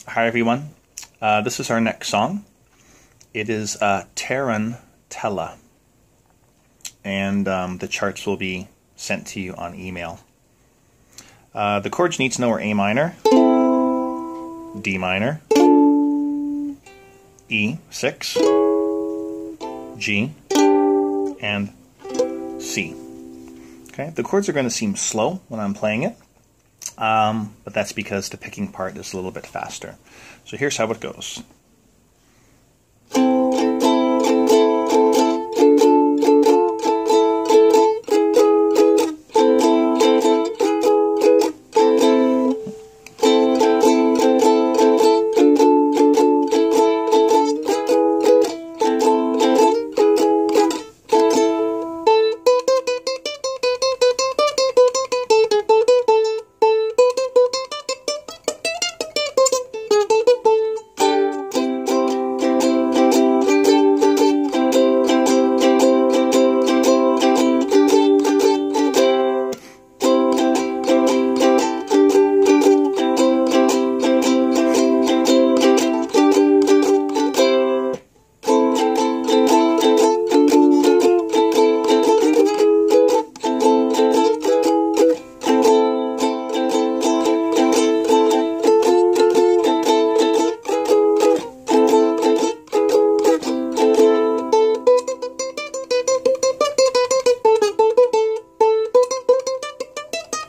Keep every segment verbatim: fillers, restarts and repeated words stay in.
Hi everyone, uh, this is our next song. It is uh, Tarantella, and um, the charts will be sent to you on email. Uh, the chords you need to know are A minor, D minor, E six, G, and C. Okay, the chords are going to seem slow when I'm playing it. Um, but that's because the picking part is a little bit faster. So here's how it goes.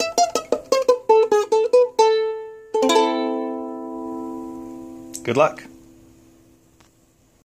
Good luck.